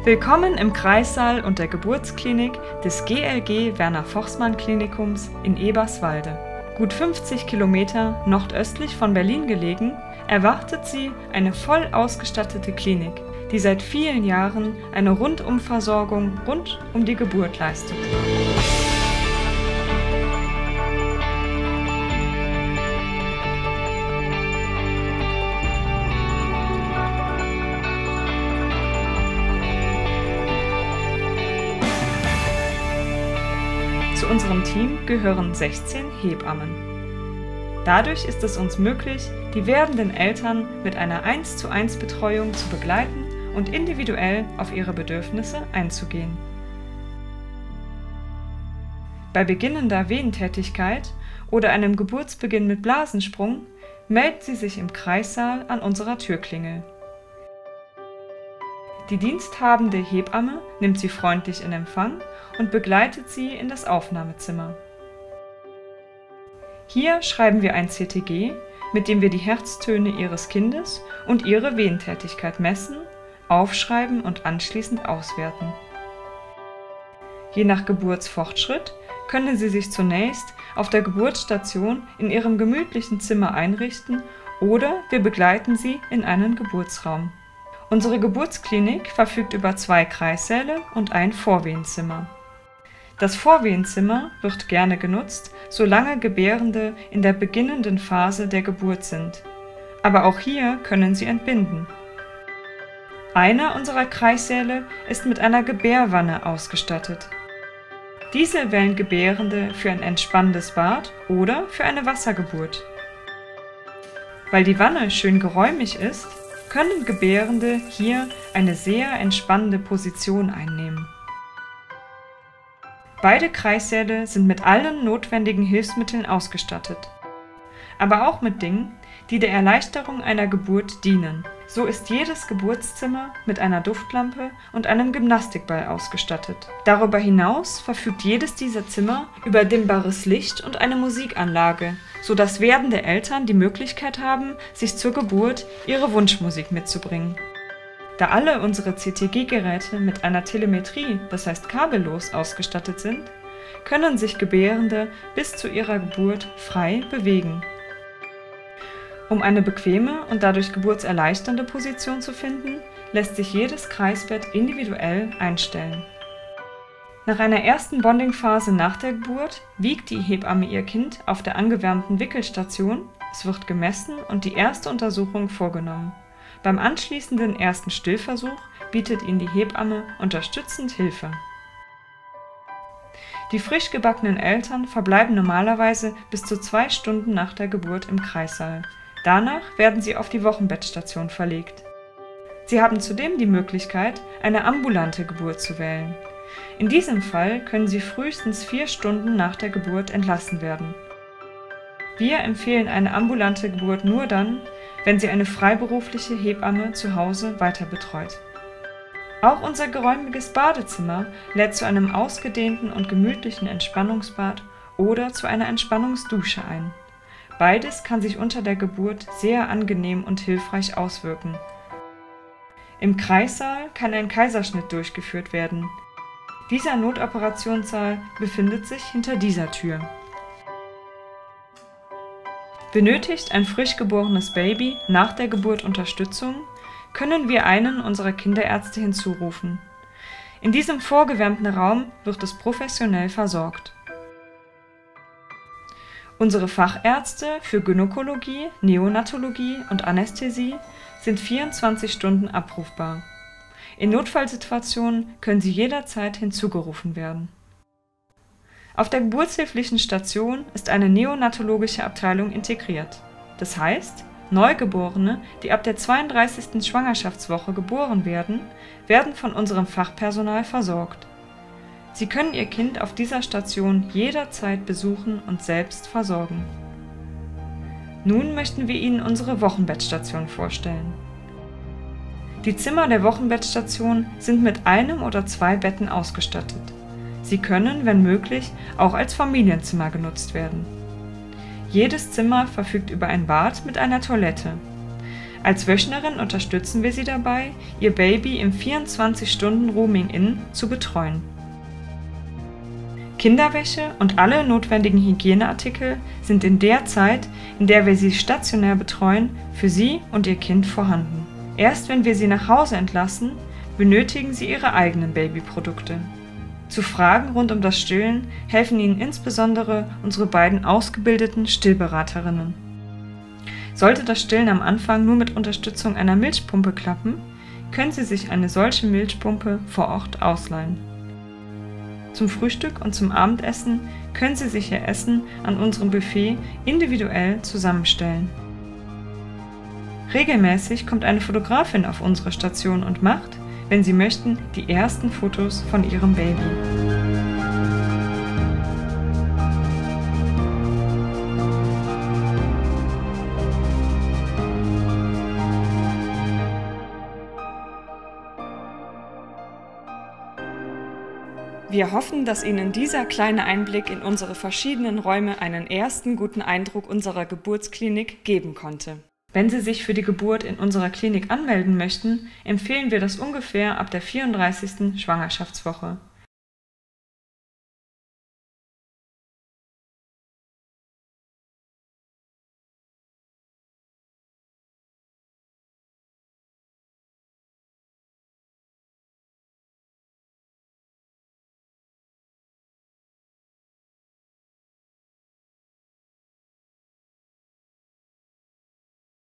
Willkommen im Kreissaal und der Geburtsklinik des GLG Werner-Forßmann-Klinikums in Eberswalde. Gut 50 Kilometer nordöstlich von Berlin gelegen, erwartet Sie eine voll ausgestattete Klinik, die seit vielen Jahren eine Rundumversorgung rund um die Geburt leistet. Zu unserem Team gehören 16 Hebammen. Dadurch ist es uns möglich, die werdenden Eltern mit einer 1:1 Betreuung zu begleiten und individuell auf ihre Bedürfnisse einzugehen. Bei beginnender Wehentätigkeit oder einem Geburtsbeginn mit Blasensprung melden Sie sich im Kreissaal an unserer Türklingel. Die diensthabende Hebamme nimmt Sie freundlich in Empfang und begleitet Sie in das Aufnahmezimmer. Hier schreiben wir ein CTG, mit dem wir die Herztöne Ihres Kindes und Ihre Wehentätigkeit messen, aufschreiben und anschließend auswerten. Je nach Geburtsfortschritt können Sie sich zunächst auf der Geburtsstation in Ihrem gemütlichen Zimmer einrichten oder wir begleiten Sie in einen Geburtsraum. Unsere Geburtsklinik verfügt über 2 Kreissäle und ein Vorwehenzimmer. Das Vorwehenzimmer wird gerne genutzt, solange Gebärende in der beginnenden Phase der Geburt sind. Aber auch hier können Sie entbinden. Einer unserer Kreissäle ist mit einer Gebärwanne ausgestattet. Diese wählen Gebärende für ein entspannendes Bad oder für eine Wassergeburt. Weil die Wanne schön geräumig ist, können Gebärende hier eine sehr entspannende Position einnehmen. Beide Kreissäle sind mit allen notwendigen Hilfsmitteln ausgestattet, aber auch mit Dingen, die der Erleichterung einer Geburt dienen. So ist jedes Geburtszimmer mit einer Duftlampe und einem Gymnastikball ausgestattet. Darüber hinaus verfügt jedes dieser Zimmer über dimmbares Licht und eine Musikanlage, sodass werdende Eltern die Möglichkeit haben, sich zur Geburt ihre Wunschmusik mitzubringen. Da alle unsere CTG-Geräte mit einer Telemetrie, das heißt kabellos, ausgestattet sind, können sich Gebärende bis zu ihrer Geburt frei bewegen. Um eine bequeme und dadurch geburtserleichternde Position zu finden, lässt sich jedes Kreisbett individuell einstellen. Nach einer ersten Bonding-Phase nach der Geburt wiegt die Hebamme ihr Kind auf der angewärmten Wickelstation, es wird gemessen und die erste Untersuchung vorgenommen. Beim anschließenden ersten Stillversuch bietet Ihnen die Hebamme unterstützend Hilfe. Die frisch gebackenen Eltern verbleiben normalerweise bis zu 2 Stunden nach der Geburt im Kreissaal. Danach werden sie auf die Wochenbettstation verlegt. Sie haben zudem die Möglichkeit, eine ambulante Geburt zu wählen. In diesem Fall können Sie frühestens 4 Stunden nach der Geburt entlassen werden. Wir empfehlen eine ambulante Geburt nur dann, wenn Sie eine freiberufliche Hebamme zu Hause weiter betreut. Auch unser geräumiges Badezimmer lädt zu einem ausgedehnten und gemütlichen Entspannungsbad oder zu einer Entspannungsdusche ein. Beides kann sich unter der Geburt sehr angenehm und hilfreich auswirken. Im Kreissaal kann ein Kaiserschnitt durchgeführt werden. Dieser Notoperationssaal befindet sich hinter dieser Tür. Benötigt ein frisch geborenes Baby nach der Geburt Unterstützung, können wir einen unserer Kinderärzte hinzurufen. In diesem vorgewärmten Raum wird es professionell versorgt. Unsere Fachärzte für Gynäkologie, Neonatologie und Anästhesie sind 24 Stunden abrufbar. In Notfallsituationen können sie jederzeit hinzugerufen werden. Auf der geburtshilflichen Station ist eine neonatologische Abteilung integriert. Das heißt, Neugeborene, die ab der 32. Schwangerschaftswoche geboren werden, werden von unserem Fachpersonal versorgt. Sie können Ihr Kind auf dieser Station jederzeit besuchen und selbst versorgen. Nun möchten wir Ihnen unsere Wochenbettstation vorstellen. Die Zimmer der Wochenbettstation sind mit 1 oder 2 Betten ausgestattet. Sie können, wenn möglich, auch als Familienzimmer genutzt werden. Jedes Zimmer verfügt über ein Bad mit einer Toilette. Als Wöchnerin unterstützen wir Sie dabei, Ihr Baby im 24-Stunden-Rooming-In zu betreuen. Kinderwäsche und alle notwendigen Hygieneartikel sind in der Zeit, in der wir Sie stationär betreuen, für Sie und Ihr Kind vorhanden. Erst wenn wir Sie nach Hause entlassen, benötigen Sie Ihre eigenen Babyprodukte. Zu Fragen rund um das Stillen helfen Ihnen insbesondere unsere beiden ausgebildeten Stillberaterinnen. Sollte das Stillen am Anfang nur mit Unterstützung einer Milchpumpe klappen, können Sie sich eine solche Milchpumpe vor Ort ausleihen. Zum Frühstück und zum Abendessen können Sie sich Ihr Essen an unserem Buffet individuell zusammenstellen. Regelmäßig kommt eine Fotografin auf unsere Station und macht, wenn Sie möchten, die ersten Fotos von Ihrem Baby. Wir hoffen, dass Ihnen dieser kleine Einblick in unsere verschiedenen Räume einen ersten guten Eindruck unserer Geburtsklinik geben konnte. Wenn Sie sich für die Geburt in unserer Klinik anmelden möchten, empfehlen wir das ungefähr ab der 34. Schwangerschaftswoche.